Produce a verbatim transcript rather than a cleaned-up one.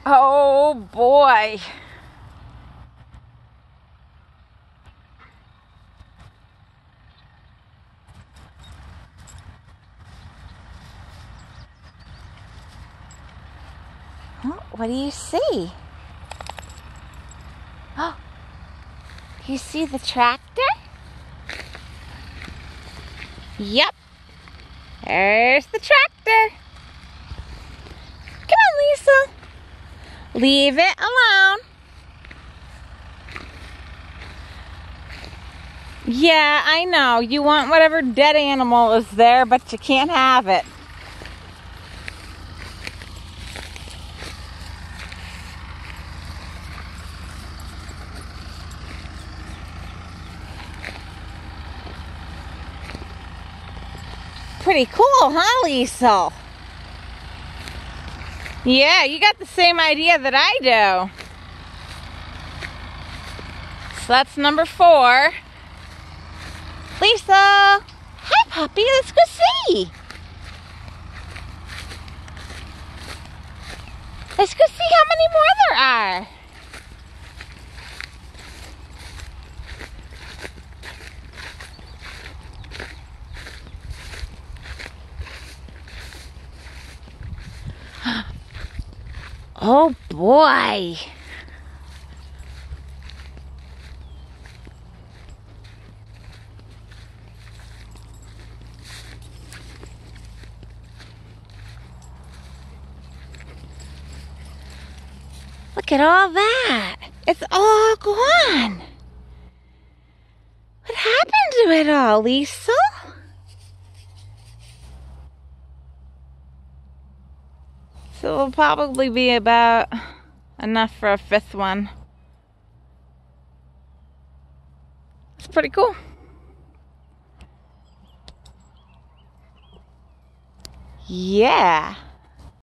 Oh boy. Oh, what do you see? Oh, you see the tractor? Yep. There's the tractor. Come on, Lisa. Leave it alone. Yeah, I know. You want whatever dead animal is there, but you can't have it. Pretty cool, huh, Lisa? Yeah, you got the same idea that I do. So that's number four. Lisa! Hi, puppy. Let's go see. Let's go see how many more there are. Oh boy. Look at all that. It's all gone. What happened to it all, Lisa? So it'll probably be about enough for a fifth one. It's pretty cool. Yeah.